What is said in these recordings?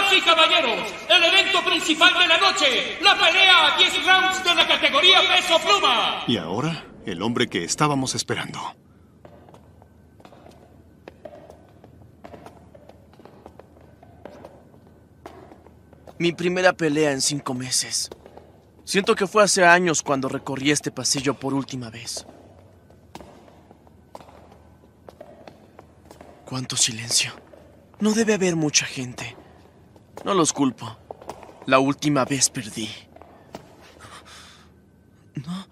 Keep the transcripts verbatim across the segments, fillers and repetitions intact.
Damas y caballeros, el evento principal de la noche, la pelea a diez rounds de la categoría peso pluma. Y ahora, el hombre que estábamos esperando. Mi primera pelea en cinco meses. Siento que fue hace años cuando recorrí este pasillo por última vez. ¡Cuánto silencio! No debe haber mucha gente. No los culpo. La última vez perdí. ¿No?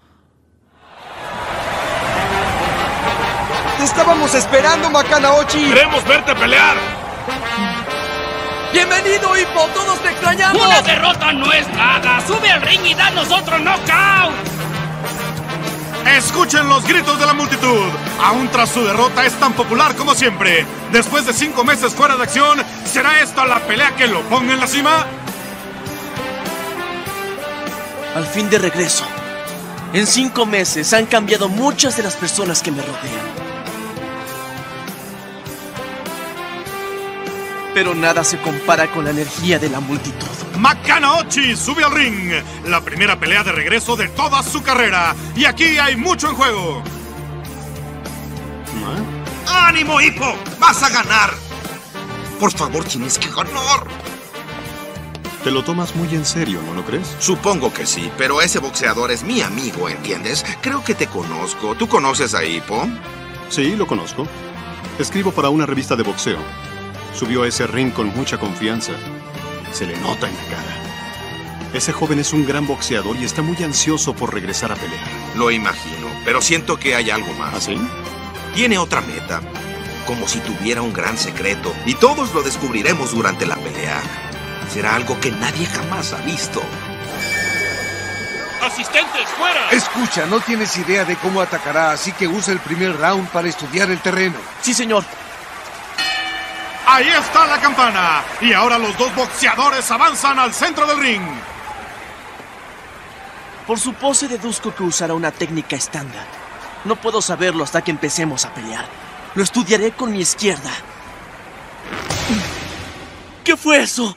¡Te estábamos esperando, Makanaochi! ¡Queremos verte pelear! ¡Bienvenido, Hippo! ¡Todos te extrañamos! ¡Una derrota no es nada! ¡Sube al ring y danos otro knockout! Escuchen los gritos de la multitud. Aún tras su derrota es tan popular como siempre. Después de cinco meses fuera de acción, ¿será esta la pelea que lo ponga en la cima? Al fin de regreso. En cinco meses han cambiado muchas de las personas que me rodean. Pero nada se compara con la energía de la multitud. Makanaochi sube al ring. La primera pelea de regreso de toda su carrera. Y aquí hay mucho en juego. ¿Ah? ¡Ánimo, Hippo! ¡Vas a ganar! Por favor, tienes que ganar. Te lo tomas muy en serio, ¿no lo crees? Supongo que sí, pero ese boxeador es mi amigo, ¿entiendes? Creo que te conozco. ¿Tú conoces a Hippo? Sí, lo conozco. Escribo para una revista de boxeo. Subió a ese ring con mucha confianza. Se le nota en la cara. Ese joven es un gran boxeador y está muy ansioso por regresar a pelear. Lo imagino, pero siento que hay algo más. ¿Ah, sí? Tiene otra meta, como si tuviera un gran secreto, y todos lo descubriremos durante la pelea. Será algo que nadie jamás ha visto. ¡Asistentes, fuera! Escucha, no tienes idea de cómo atacará, así que usa el primer round para estudiar el terreno. Sí, señor. Ahí está la campana. Y ahora los dos boxeadores avanzan al centro del ring. Por su pose deduzco que usará una técnica estándar. No puedo saberlo hasta que empecemos a pelear. Lo estudiaré con mi izquierda. ¿Qué fue eso?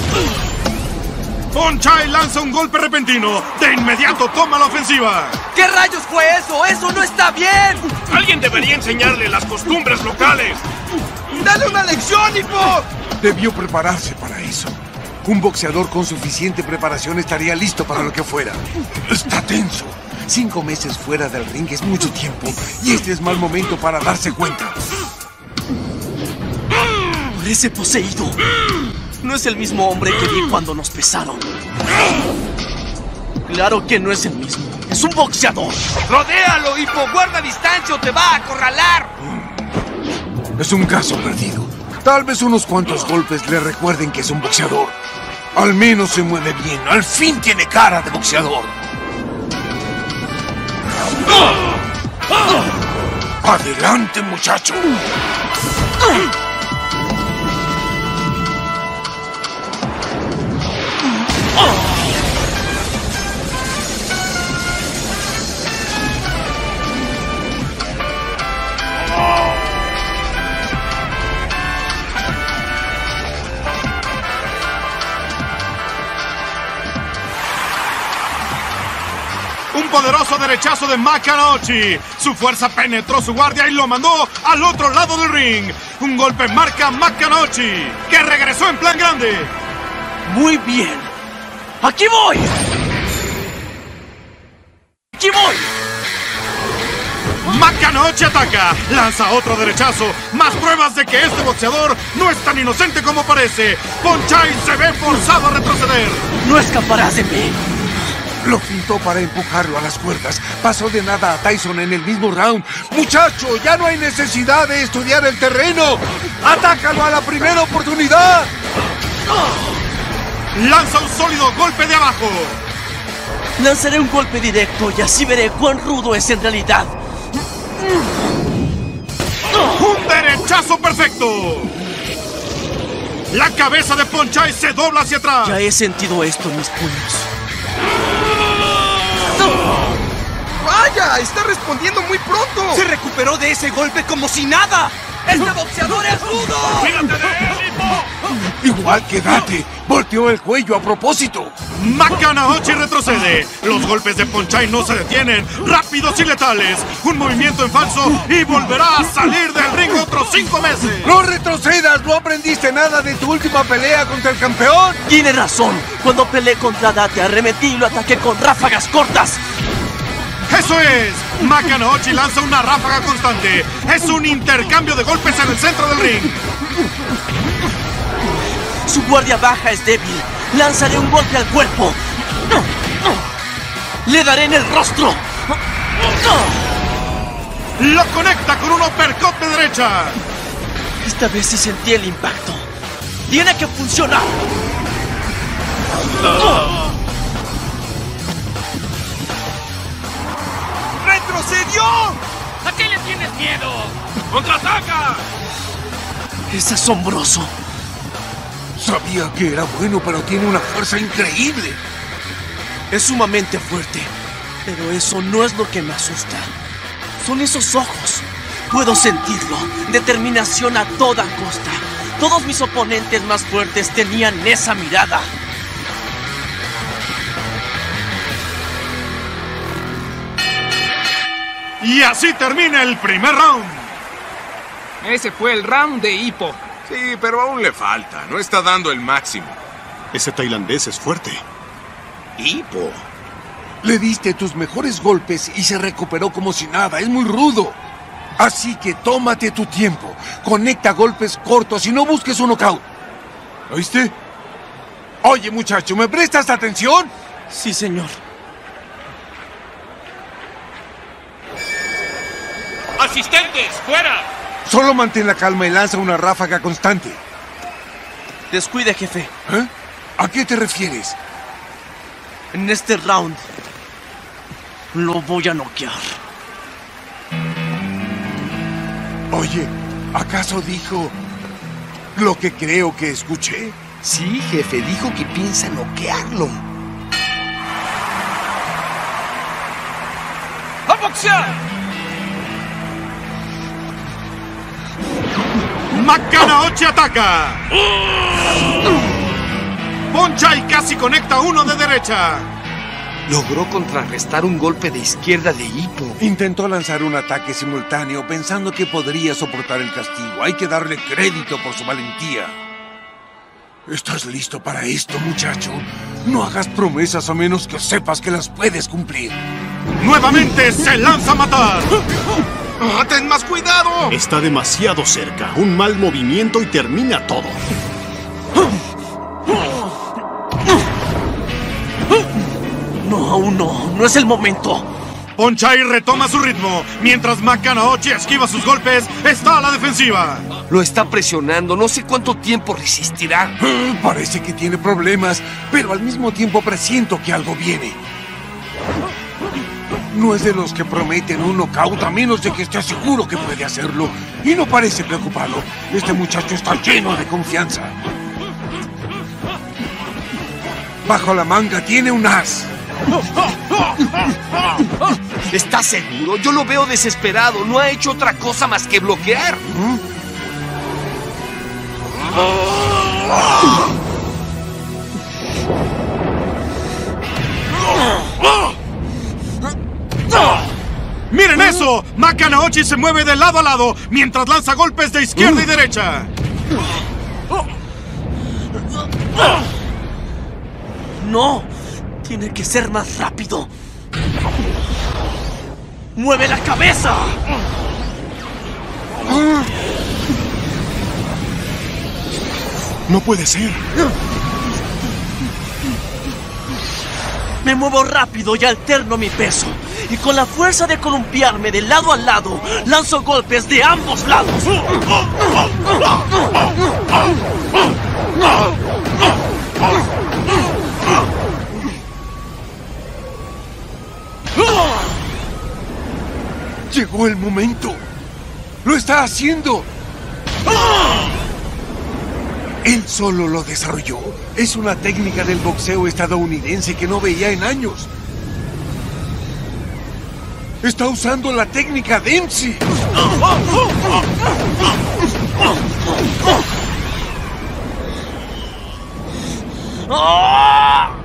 Ponchai lanza un golpe repentino. De inmediato toma la ofensiva. ¿Qué rayos fue eso? ¡Eso no está bien! Alguien debería enseñarle las costumbres locales. ¡Dale una lección, Hippo! Debió prepararse para eso. Un boxeador con suficiente preparación estaría listo para lo que fuera. Está tenso. Cinco meses fuera del ring es mucho tiempo. Y este es mal momento para darse cuenta. Parece poseído. No es el mismo hombre que vi cuando nos pesaron. Claro que no es el mismo. Es un boxeador. ¡Rodéalo, Hippo! ¡Guarda distancia o te va a acorralar! Es un caso perdido. Tal vez unos cuantos golpes le recuerden que es un boxeador. Al menos se mueve bien. Al fin tiene cara de boxeador. ¡Adelante, muchacho! Un poderoso derechazo de Makanaochi. Su fuerza penetró su guardia y lo mandó al otro lado del ring. Un golpe marca Makanaochi, que regresó en plan grande. Muy bien. ¡Aquí voy! ¡Aquí voy! Makanaochi ataca, lanza otro derechazo. Más pruebas de que este boxeador no es tan inocente como parece. Ponchai se ve forzado a retroceder. No escaparás de mí. Lo pintó para empujarlo a las cuerdas. Pasó de nada a Tyson en el mismo round. ¡Muchacho, ya no hay necesidad de estudiar el terreno! ¡Atácalo a la primera oportunidad! Lanza un sólido golpe de abajo. Lanzaré un golpe directo y así veré cuán rudo es en realidad. ¡Un derechazo perfecto! La cabeza de Ponchai se dobla hacia atrás. Ya he sentido esto en mis puños. ¡Vaya! ¡Está respondiendo muy pronto! ¡Se recuperó de ese golpe como si nada! ¡Este boxeador es rudo! ¡Fíjate de él, Hippo! Igual que Date, volteó el cuello a propósito. Maka Naochi retrocede. Los golpes de Ponchai no se detienen. Rápidos y letales. Un movimiento en falso y volverá a salir del ring otros cinco meses. ¡No retrocedas! ¿No aprendiste nada de tu última pelea contra el campeón? Tiene razón. Cuando peleé contra Date, arremetí y lo ataqué con ráfagas cortas. ¡Eso es! Maka Naochi lanza una ráfaga constante. Es un intercambio de golpes en el centro del ring. Su guardia baja es débil. Lanzaré un golpe al cuerpo. Le daré en el rostro. Lo conecta con un uppercut de derecha. Esta vez sí sentí el impacto. ¡Tiene que funcionar! ¡Retrocedió! ¿A qué le tienes miedo? ¡Contraataca! Es asombroso. Sabía que era bueno, pero tiene una fuerza increíble. Es sumamente fuerte. Pero eso no es lo que me asusta. Son esos ojos. Puedo sentirlo. Determinación a toda costa. Todos mis oponentes más fuertes tenían esa mirada. Y así termina el primer round. Ese fue el round de Hippo. Sí, pero aún le falta. No está dando el máximo. Ese tailandés es fuerte. Hippo. Le diste tus mejores golpes y se recuperó como si nada. Es muy rudo. Así que tómate tu tiempo. Conecta golpes cortos y no busques un knockout. ¿Oíste? Oye, muchacho, ¿me prestas atención? Sí, señor. ¡Asistentes, fuera! Solo mantén la calma y lanza una ráfaga constante. Descuide, jefe. ¿Eh? ¿A qué te refieres? En este round lo voy a noquear. Oye, ¿acaso dijo lo que creo que escuché? Sí, jefe, dijo que piensa noquearlo. ¡A boxear! Maka Naochi ataca. Ponchai casi conecta uno de derecha. Logró contrarrestar un golpe de izquierda de Hippo. Intentó lanzar un ataque simultáneo pensando que podría soportar el castigo. Hay que darle crédito por su valentía. ¿Estás listo para esto, muchacho? No hagas promesas a menos que sepas que las puedes cumplir. Nuevamente se lanza a matar. ¡Ah, ten más cuidado! Está demasiado cerca. Un mal movimiento y termina todo. No, aún no. No es el momento. Ponchai retoma su ritmo. Mientras Maka Naochi esquiva sus golpes, está a la defensiva. Lo está presionando. No sé cuánto tiempo resistirá. Parece que tiene problemas, pero al mismo tiempo presiento que algo viene. No es de los que prometen un knockout a menos de que esté seguro que puede hacerlo. Y no parece preocupado. Este muchacho está lleno de confianza. Bajo la manga tiene un as. ¿Está seguro? Yo lo veo desesperado. No ha hecho otra cosa más que bloquear. ¡Miren eso! Maka Naochi se mueve de lado a lado mientras lanza golpes de izquierda y derecha. No. Tiene que ser más rápido. ¡Mueve la cabeza! No puede ser. Me muevo rápido y alterno mi peso. Y con la fuerza de columpiarme de lado a lado, lanzo golpes de ambos lados. Llegó el momento. ¡Lo está haciendo! Él solo lo desarrolló. Es una técnica del boxeo estadounidense que no veía en años. Está usando la técnica Dempsey. ¡Ah!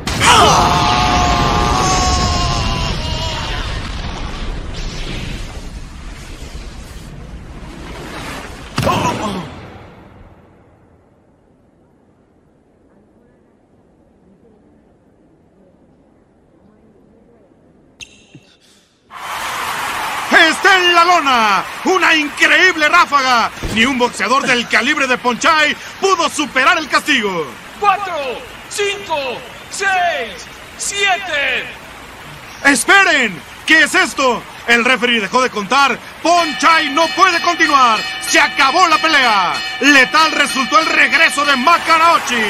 ¡Está en la lona! ¡Una increíble ráfaga! Ni un boxeador del calibre de Ponchai pudo superar el castigo. ¡Cuatro! ¡Cinco! ¡Seis! ¡Siete! ¡Esperen! ¿Qué es esto? El referee dejó de contar. Ponchai no puede continuar. ¡Se acabó la pelea! Letal resultó el regreso de Makanauchi.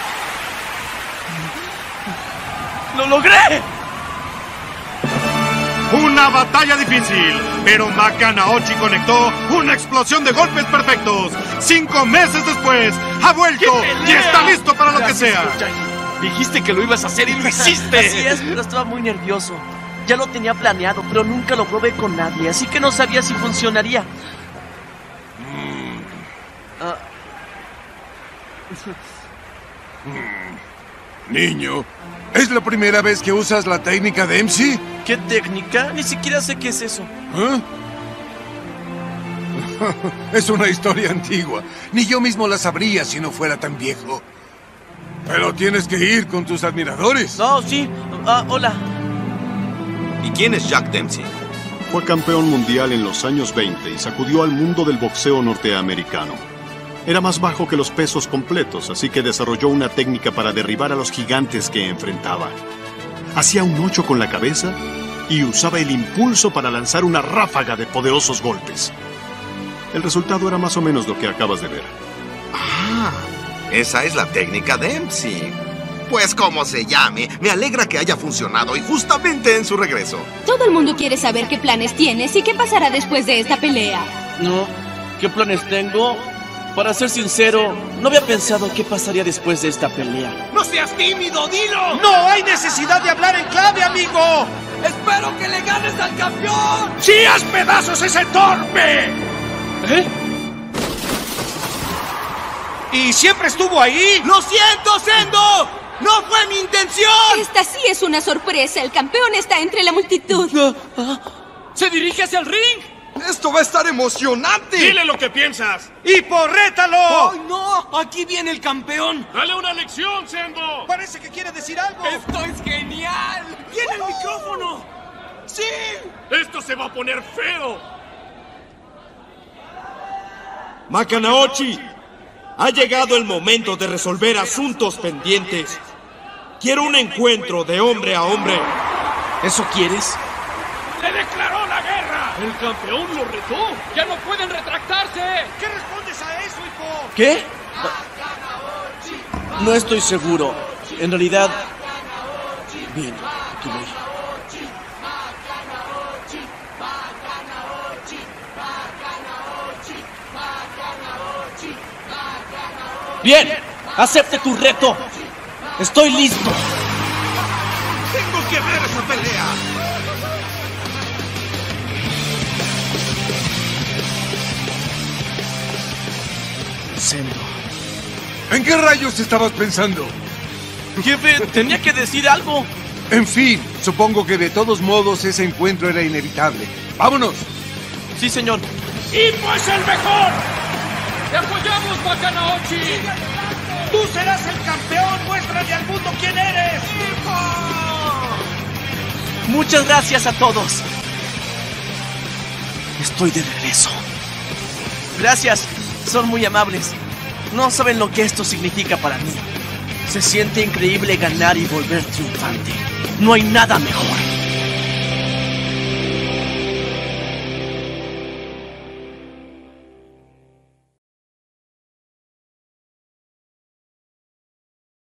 ¡Lo logré! Una batalla difícil, pero Makanauchi conectó una explosión de golpes perfectos. Cinco meses después, ha vuelto y está listo para lo Gracias, que sea. Ponchai. Dijiste que lo ibas a hacer y lo hiciste. Así es, pero estaba muy nervioso. Ya lo tenía planeado, pero nunca lo probé con nadie, así que no sabía si funcionaría. Mm. Ah. Niño, ¿es la primera vez que usas la técnica de Dempsey? ¿Qué técnica? Ni siquiera sé qué es eso. ¿Eh? Es una historia antigua. Ni yo mismo la sabría si no fuera tan viejo. Pero tienes que ir con tus admiradores. No, sí. Ah, hola. ¿Y quién es Jack Dempsey? Fue campeón mundial en los años veinte y sacudió al mundo del boxeo norteamericano. Era más bajo que los pesos completos, así que desarrolló una técnica para derribar a los gigantes que enfrentaba. Hacía un ocho con la cabeza y usaba el impulso para lanzar una ráfaga de poderosos golpes. El resultado era más o menos lo que acabas de ver. Ah, esa es la técnica Dempsey. Pues como se llame, me alegra que haya funcionado y justamente en su regreso. Todo el mundo quiere saber qué planes tienes y qué pasará después de esta pelea. No, ¿qué planes tengo? Para ser sincero, no había pensado qué pasaría después de esta pelea. ¡No seas tímido, dilo! ¡No hay necesidad de hablar en clave, amigo! ¡Espero que le ganes al campeón! ¡Sí, haz pedazos ese torpe! ¿Eh? ¿Y siempre estuvo ahí? ¡Lo siento, Sendo! ¡No fue mi intención! Esta sí es una sorpresa. El campeón está entre la multitud. ¿Se dirige hacia el ring? ¡Esto va a estar emocionante! ¡Dile lo que piensas! ¡Y porrétalo! ¡Ay, no! ¡Aquí viene el campeón! ¡Dale una lección, Sendo! Parece que quiere decir algo. ¡Esto es genial! ¡Tiene el micrófono! ¡Sí! ¡Esto se va a poner feo! Makanauchi, ha llegado el momento de resolver asuntos pendientes. Quiero un encuentro de hombre a hombre. ¿Eso quieres? ¡Le declaró la guerra! ¡El campeón lo retó! ¡Ya no pueden retractarse! ¿Qué respondes a eso, hijo? ¿Qué? No estoy seguro. En realidad... Bien, aquí voy. Bien, acepte tu reto. Estoy listo. ¡Tengo que ver esa pelea! Sendo. ¿En qué rayos estabas pensando? Jefe, tenía que decir algo. En fin, supongo que de todos modos ese encuentro era inevitable. ¡Vámonos! Sí, señor. ¡Hippo es el mejor! ¡Te apoyamos, Makanauchi! ¡Tú serás el campeón! ¡Muéstrale al mundo quién eres! Muchas gracias a todos. Estoy de regreso. Gracias, son muy amables. No saben lo que esto significa para mí. Se siente increíble ganar y volver triunfante. No hay nada mejor.